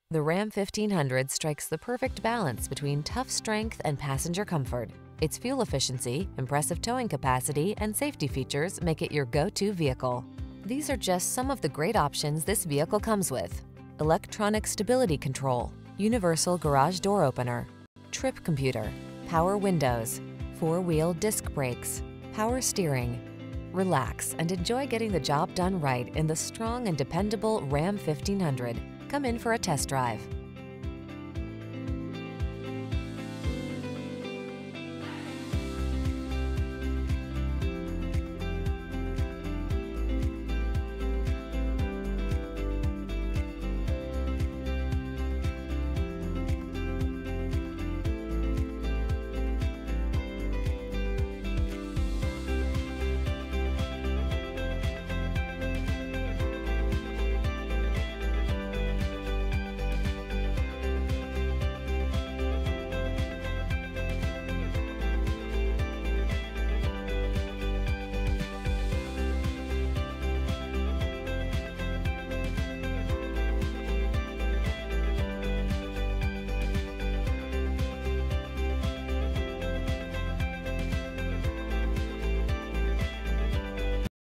The Ram 1500 strikes the perfect balance between tough strength and passenger comfort. Its fuel efficiency, impressive towing capacity, and safety features make it your go-to vehicle. These are just some of the great options this vehicle comes with: electronic stability control, universal garage door opener, trip computer, power windows, four-wheel disc brakes, power steering. Relax and enjoy getting the job done right in the strong and dependable Ram 1500. Come in for a test drive.